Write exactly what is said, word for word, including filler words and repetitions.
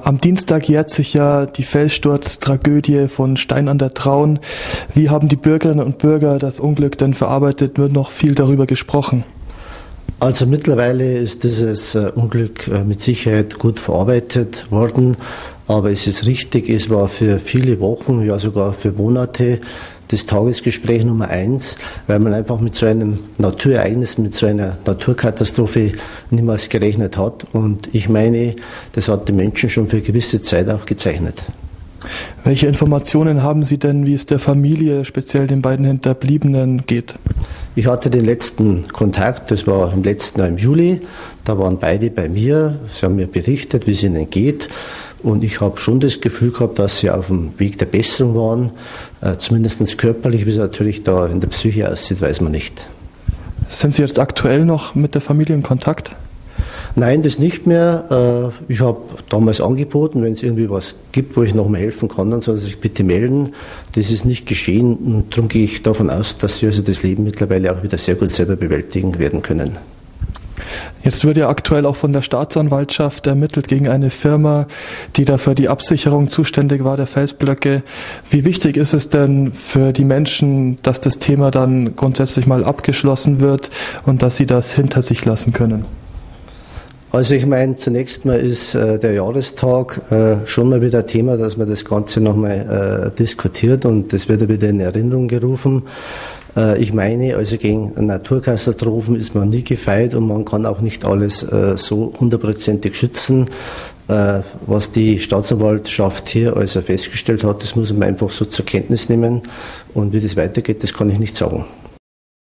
Am Dienstag jährt sich ja die Felssturztragödie von Stein an der Traun. Wie haben die Bürgerinnen und Bürger das Unglück denn verarbeitet? Wird noch viel darüber gesprochen? Also mittlerweile ist dieses Unglück mit Sicherheit gut verarbeitet worden, aber es ist richtig, es war für viele Wochen, ja sogar für Monate das Tagesgespräch Nummer eins, weil man einfach mit so einem Naturereignis, mit so einer Naturkatastrophe niemals gerechnet hat. Und ich meine, das hat die Menschen schon für eine gewisse Zeit auch gezeichnet. Welche Informationen haben Sie denn, wie es der Familie, speziell den beiden Hinterbliebenen, geht? Ich hatte den letzten Kontakt, das war im letzten Jahr im Juli, da waren beide bei mir, sie haben mir berichtet, wie es ihnen geht. Und ich habe schon das Gefühl gehabt, dass sie auf dem Weg der Besserung waren, äh, zumindest körperlich, wie es natürlich da in der Psyche aussieht, weiß man nicht. Sind Sie jetzt aktuell noch mit der Familie in Kontakt? Nein, das nicht mehr. Äh, ich habe damals angeboten, wenn es irgendwie was gibt, wo ich noch mal helfen kann, dann soll sie sich bitte melden. Das ist nicht geschehen und darum gehe ich davon aus, dass sie also das Leben mittlerweile auch wieder sehr gut selber bewältigen werden können. Jetzt wird ja aktuell auch von der Staatsanwaltschaft ermittelt gegen eine Firma, die da für die Absicherung zuständig war, der Felsblöcke. Wie wichtig ist es denn für die Menschen, dass das Thema dann grundsätzlich mal abgeschlossen wird und dass sie das hinter sich lassen können? Also ich meine, zunächst mal ist äh, der Jahrestag äh, schon mal wieder Thema, dass man das Ganze nochmal äh, diskutiert und das wird wieder in Erinnerung gerufen. Äh, ich meine, also gegen Naturkatastrophen ist man nie gefeit und man kann auch nicht alles äh, so hundertprozentig schützen. Äh, was die Staatsanwaltschaft hier also festgestellt hat, das muss man einfach so zur Kenntnis nehmen und wie das weitergeht, das kann ich nicht sagen.